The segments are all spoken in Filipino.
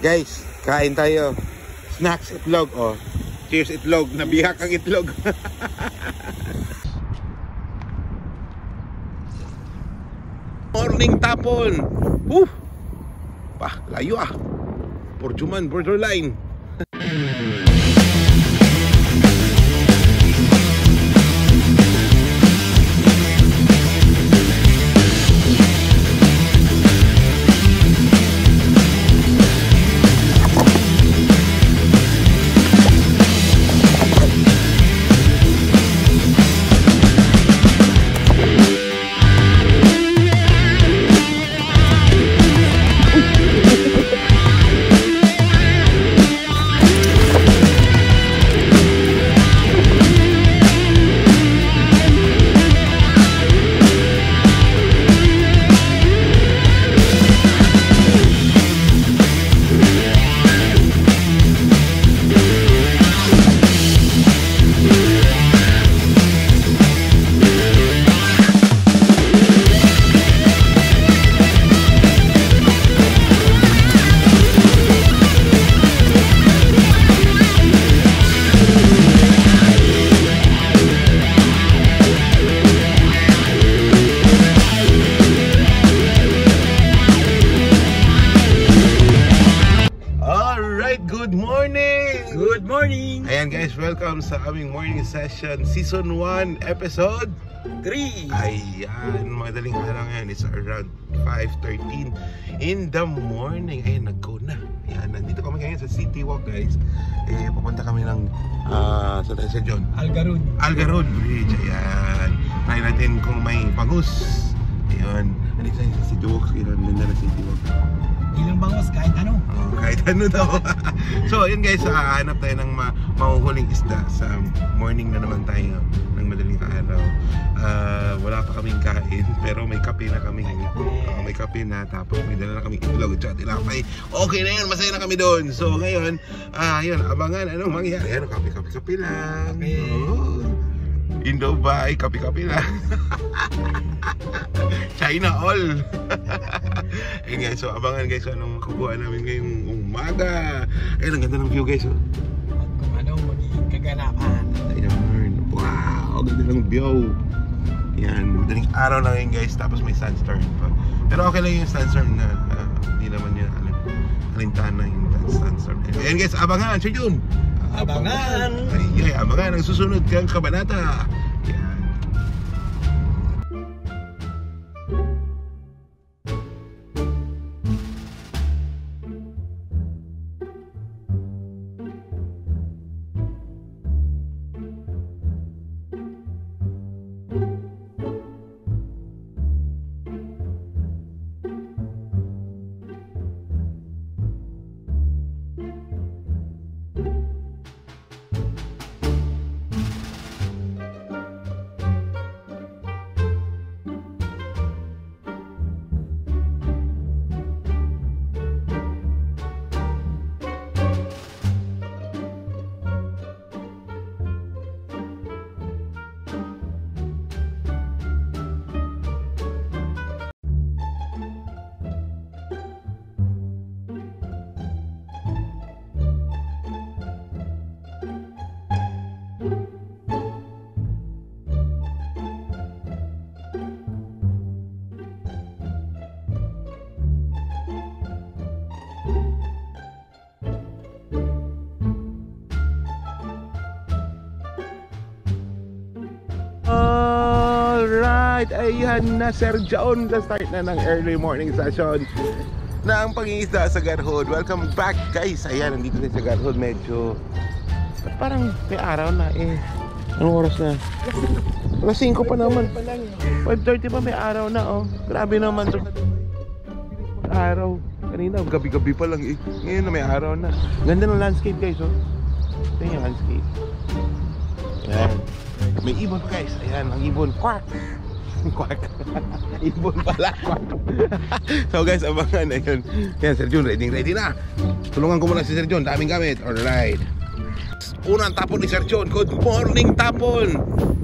Guys, kain tayo. Snacks itlog, oh. Cheers itlog, nabihak ang itlog. Morning tapon. Layo ah. Porjuman, borderline. Good morning! Ayan guys, welcome sa aming morning session Season 1, Episode 3. Ayan, madaling araw ngayon. It's around 5:13 in the morning. Ayan, nag-go na. Ayan, nandito kami ngayon sa City Walk guys. Pupunta kami ng sa John Algarud Bridge. Ayan, try natin kung may bangus. Ayan, nandito tayo sa City Walk. Ayan, ganda na City Walk. Ilang bangus, kahit ano. Kahit ano daw. So yun guys, hanap tayo ng mahuhuling isda. Sa morning na naman tayo ng madaling araw. Wala pa kaming kain, pero may kape na kami. May kape na, tapos may dala na kaming itlog at tinapay. Okay na yun, masaya na kami doon. So ngayon, yun, abangan anong mangyari. Ano, kape lang. In Dubai, kape lang. China all. Ayun guys, so abangan guys anong makukuha namin ngayong umaga. Ayun, ang ganda ng view guys. Kung ano, magiging kaganapan. Ayun, wow, ganda ng view. Yan, madaling araw na ngayon guys, tapos may sandstorm pa. Pero okay lang yung sandstorm na hindi naman yun alintana yung sandstorm. Ayun guys, abangan, Sir Jun. Abangan! Ay, abangan ang susunod kang kabanata. Yan. Ayan na Sir John, start na ng early morning session ng pangingisda sa Garhod. Welcome back guys. Ayan, nandito na sa Garhod. Medyo parang may araw na Anong oras na? Alas 5 pa naman. 5:30 pa, may araw na Grabe naman so araw. Kanina gabi-gabi pa lang Ngayon na may araw na. Ganda ng landscape guys Ito yung landscape. Ayan. May ibon guys. Ayan, ang ibon. Quack! Quack. Ibon pala. So guys, abangan na yun. Yan, Sir Jun, ready na. Tulungan ko muna si Sir Jun, daming gamit. Alright. Unang tapon ni Sir Jun. Good morning tapon.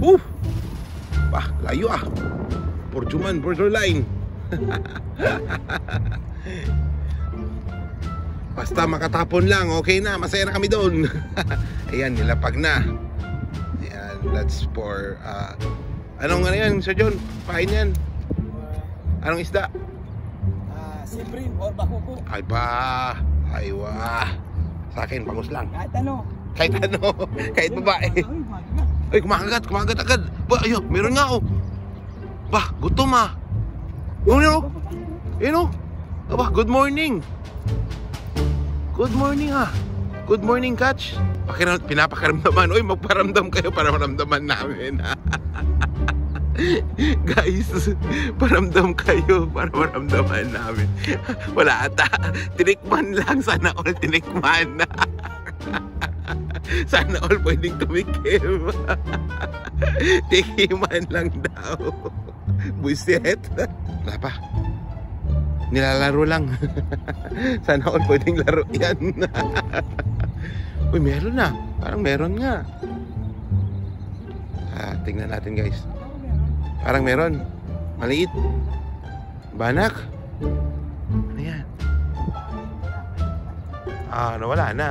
Layo ah. Porjuman, borderline. Basta makatapon lang, okay na, masaya na kami doon. Ayan, nilapag na. Ayan, that's for anong ano yan, Sir John? Pain yan. Anong isda? Sibrim or bakuko. Ay ba, ay wah. Sa akin, bangus lang. Kahit ano. Kahit ano, kahit babae. Ay, kumakagat agad. Ba, ayo, meron nga oh. Ba, gutom ah. Ano? Ano? Aba, good morning. Good morning ah. Good morning, Catch. Pinapakaramdaman. Uy, magparamdam kayo para maramdaman namin. Guys, paramdam kayo para maramdaman namin. Wala ata. Tinikman lang. Sana all tinikman. Sana all pwedeng tumikim. Tikiman lang daw. Buset. Wala pa. Nilalaro lang. Sana all pwedeng laro yan. Uy, meron na. Parang meron nga. Tingnan natin guys. Parang meron. Maliit. Banak. Ano yan? Nawala na.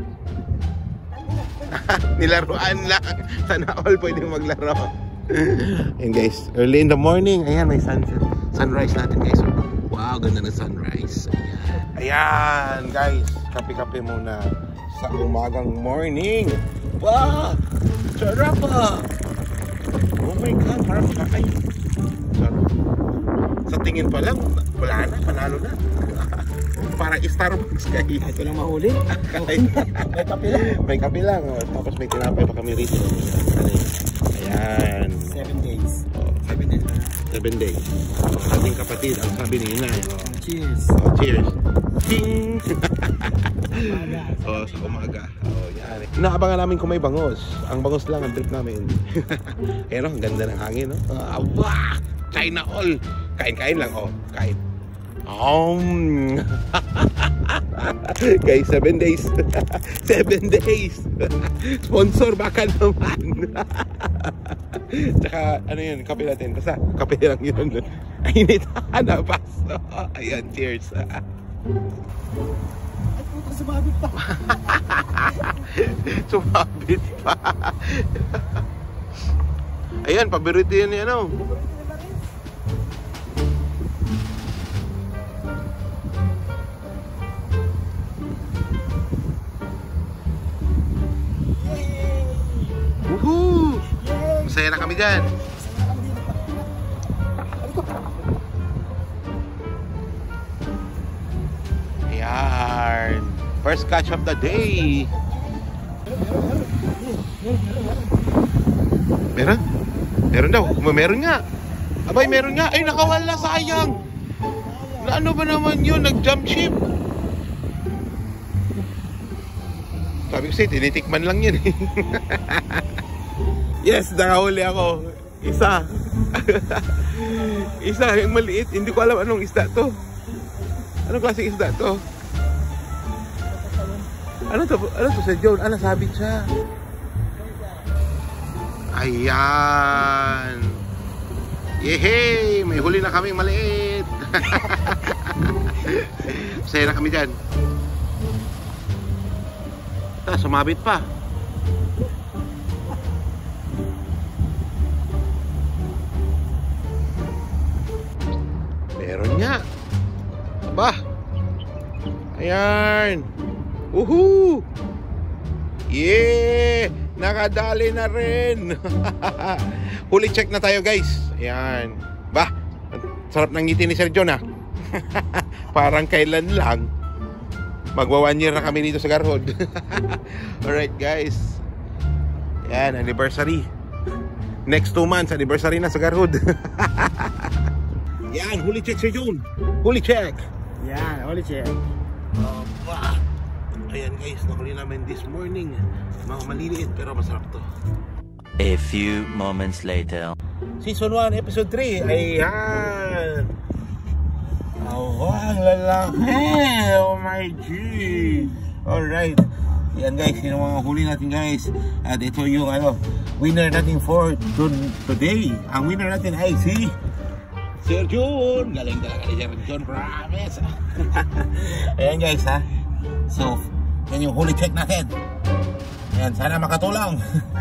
Nilaruan lang. Sana all pwedeng maglaro. Ayan guys, early in the morning. Ayan, may sunset. Sunrise natin guys. Wow, ganda ng sunrise. Ayan guys, kape-kape muna sa umagang morning. Wow, sarap ah. Oh my god, parang kakain. Sarap. Sa tingin pa lang, wala na, panalo na. Parang Starbucks guys. Ito lang mahuli. May kape lang. May kape lang. Oh. Tapos may tinapay pa kami rito. Ayan. 7 days. 7 days. 7 days. Ating kapatid, ang sabi ni Inay. Cheers. Cheers. Ting! Sa umaga. Yan. Inaabangan namin kung may bangos. Ang bangos lang ang trip namin. Ayan ang ganda ng hangin. Wah! China all. Kain-kain lang. Kain. Guys, 7 days. 7 days. Sponsor baka naman. Tsaka ano yun, kape natin. Basta kape lang yun. Init. Nabas. Ayan, cheers. Sumabit pa. Sumabit pa. Ayan, paborito yun yan oh. Woohoo! Masaya na kami dyan. Ayan. First catch of the day. Meron? Meron daw. Meron nga. Abay, meron nga. Ay, nakawala. Sayang. Na ano ba naman yun? Nag-jump ship. Sabi ko sa'yo, tinitikman lang yun eh. Yes, nakahuli ako. Isa. Isa, yung maliit. Hindi ko alam anong isda to. Anong klaseng isda to? Ano to Sir John? Ano sabit siya? Ayan. Yehey! May huli na kami maliit. Masaya na kami dyan. Sumabit pa. Meron nga. Aba. Ayan. Woohoo! Yeah! Nakadali na rin. Huli check na tayo guys. Ayan. Bah, sarap ng ngiti ni Sir John ha. Parang kailan lang. Magwa 1 year na kami dito sa Garhod. Alright guys. Ayan, anniversary. Next 2 months, anniversary na sa Garhod. Yan, huli check Sir John. Huli check. Yan, huli check. Ayan guys, nahuli namin this morning. Mga maliliit pero masarap to. A few moments later. Season 1, Episode 3. Ayan. Oh, ang lalaki. Oh my G. Alright. Ayan guys, yun ang mga huli natin guys. At ito yung winner natin for today. Ang winner natin ay si Sir John. Galing talaga ni Sir John, promise. Ayan guys ha. So, yan yung huli check natin. Yan, sana makatulong.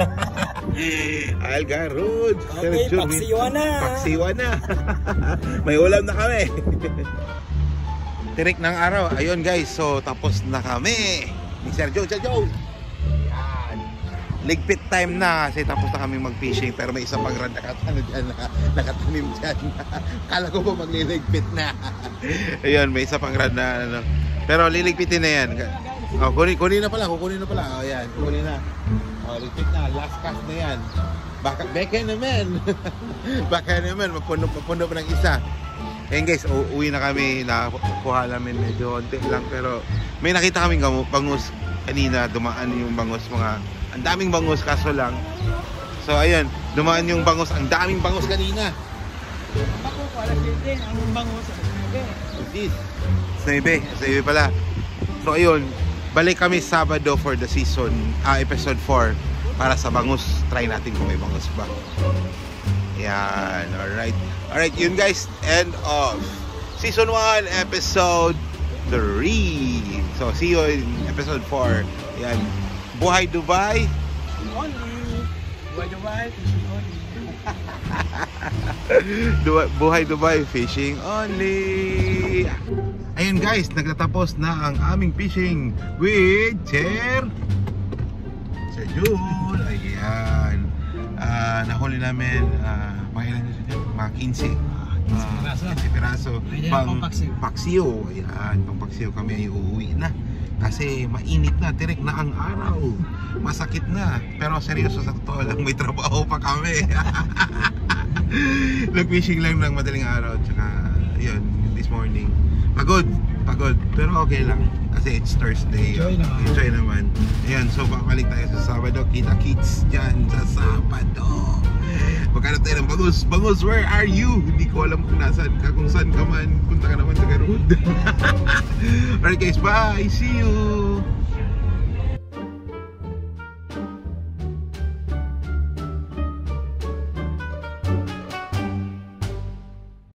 Algarod. Okay, paksiwa na. Paksiwa na. May ulam na kami. Tirik ng araw. Ayun guys, so tapos na kami ni Sergio. Yan. Ligpit time na kasi tapos na kami mag-fishing, pero may isa pang rad nakatanim dyan. Kala ko po magliligpit na. Ayun, may isa pang rad na ano. Pero liligpitin na yan. Oh, kunin na pala. Oh, yan, kunin na. Oh, ligpit na. Last cast na yan. Baka naman. Baka naman mapuno pa ng isa. Ayan guys, uwi na kami. Nakuha namin medyo konti lang, pero may nakita kaming bangus kanina. Dumaan yung bangus, ang daming bangus, kaso lang. So ayun, dumaan yung bangus. Ang daming bangus kanina. Ako, alas 7, ang bangus. Snebe pala. So ayun, balik kami Sabado for the season, episode 4, para sa bangus. Try natin kung may bangus ba. Yan, alright, yun guys, end of season 1, episode 3. So see you in episode 4. Yan, Buhay Dubai Only. Buhay Dubai, fishing only. Buhay Dubai, fishing only. Ayun guys, nagtatapos na ang aming fishing with Sir Jun. Ayan, nahuli namin mga 15 piraso pang paksiw. Ayan, pang paksiw kami ay uuwi na kasi mainit na, tirik na ang araw, masakit na, pero seryoso sa totoo lang, may trabaho pa kami. Nag-fishing lang ng madaling araw, tsaka yun, this morning pagod, pero okay lang kasi it's Thursday. Enjoy naman. Ayan, so babalik tayo sa Sabado. Kita-kits dyan sa Sabado. Maghanap tayo ng bangus, where are you? Hindi ko alam kung nasaan ka, kung saan ka man, punta ka naman sa Garud. Alright guys, bye, see you.